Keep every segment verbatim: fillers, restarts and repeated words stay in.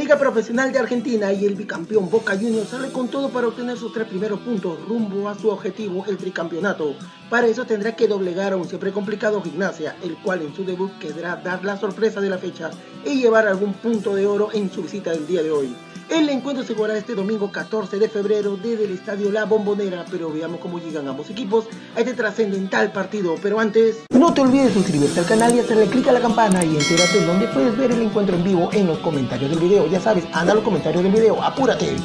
Liga Profesional de Argentina y el bicampeón Boca Juniors sale con todo para obtener sus tres primeros puntos rumbo a su objetivo, el tricampeonato. Para eso tendrá que doblegar a un siempre complicado Gimnasia, el cual en su debut querrá dar la sorpresa de la fecha y llevar algún punto de oro en su visita del día de hoy. El encuentro se jugará este domingo catorce de febrero desde el estadio La Bombonera, pero veamos cómo llegan ambos equipos a este trascendental partido. Pero antes, no te olvides suscribirte al canal y hacerle clic a la campana y entérate en donde puedes ver el encuentro en vivo en los comentarios del video. Ya sabes, anda a los comentarios del video, apúrate.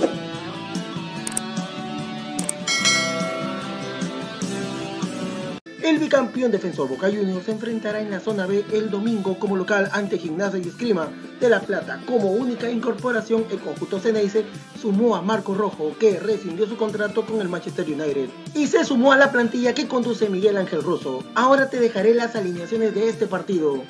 El bicampeón defensor Boca Juniors se enfrentará en la zona B el domingo como local ante Gimnasia y Esgrima de La Plata. Como única incorporación, el conjunto Ceneice sumó a Marco Rojo, que rescindió su contrato con el Manchester United, y se sumó a la plantilla que conduce Miguel Ángel Russo. Ahora te dejaré las alineaciones de este partido.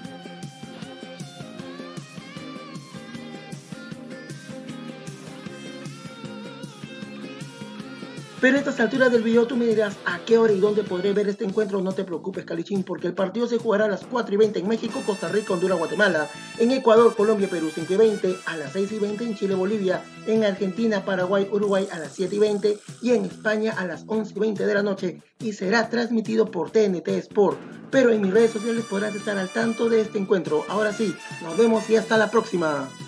Pero a estas alturas del video tú me dirás a qué hora y dónde podré ver este encuentro. No te preocupes, Calichín, porque el partido se jugará a las cuatro y veinte en México, Costa Rica, Honduras, Guatemala, en Ecuador, Colombia, Perú cinco y veinte, a las seis y veinte en Chile, Bolivia, en Argentina, Paraguay, Uruguay a las siete y veinte y en España a las once y veinte de la noche, y será transmitido por T N T Sport. Pero en mis redes sociales podrás estar al tanto de este encuentro. Ahora sí, nos vemos y hasta la próxima.